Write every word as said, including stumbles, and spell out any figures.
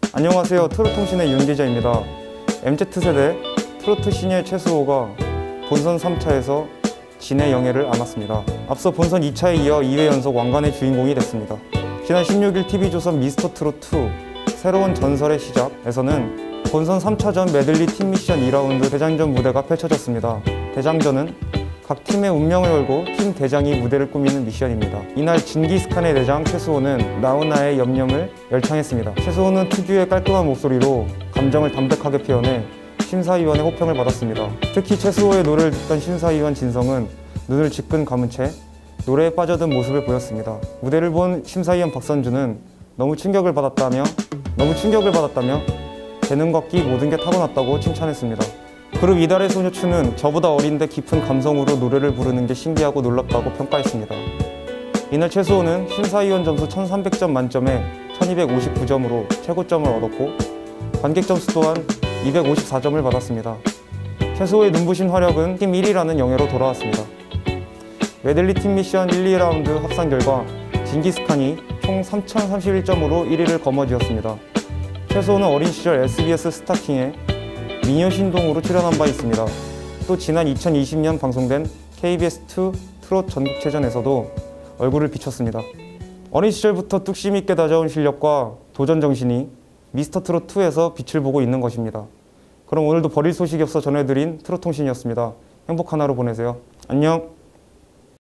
안녕하세요. 트롯통신의 윤 기자입니다. 엠지세대 트로트 신예 최수호가 본선 삼 차에서 진의 영예를 안았습니다. 앞서 본선 이 차에 이어 이 회 연속 왕관의 주인공이 됐습니다. 지난 십육 일 티비조선 미스터트롯 투 새로운 전설의 시작에서는 본선 삼 차전 메들리 팀 미션 이 라운드 대장전 무대가 펼쳐졌습니다. 대장전은 각 팀의 운명을 걸고 팀 대장이 무대를 꾸미는 미션입니다. 이날 징기스칸의 대장 최수호는 나훈아의 염염을 열창했습니다. 최수호는 특유의 깔끔한 목소리로 감정을 담백하게 표현해 심사위원의 호평을 받았습니다. 특히 최수호의 노래를 듣던 심사위원 진성은 눈을 지끈 감은 채 노래에 빠져든 모습을 보였습니다. 무대를 본 심사위원 박선주는 너무 충격을 받았다며 너무 충격을 받았다며 재능과 끼 모든 게 타고났다고 칭찬했습니다. 그룹 이달의 소녀추는 저보다 어린데 깊은 감성으로 노래를 부르는 게 신기하고 놀랍다고 평가했습니다. 이날 최수호는 심사위원 점수 천삼백 점 만점에 천이백오십구 점으로 최고점을 얻었고 관객 점수 또한 이백오십사 점을 받았습니다. 최수호의 눈부신 활약은 팀 일 위라는 영예로 돌아왔습니다. 메들리 팀 미션 일, 이 라운드 합산 결과 징기스칸이 총 삼천삼십일 점으로 일 위를 거머쥐었습니다. 최수호는 어린 시절 에스비에스 스타킹에 미녀 신동으로 출연한 바 있습니다. 또 지난 이천이십 년 방송된 케이비에스 투 트롯 전국체전에서도 얼굴을 비췄습니다. 어린 시절부터 뚝심 있게 다져온 실력과 도전 정신이 미스터트롯 투에서 빛을 보고 있는 것입니다. 그럼 오늘도 버릴 소식이 없어 전해드린 트롯통신이었습니다. 행복한 하루 보내세요. 안녕.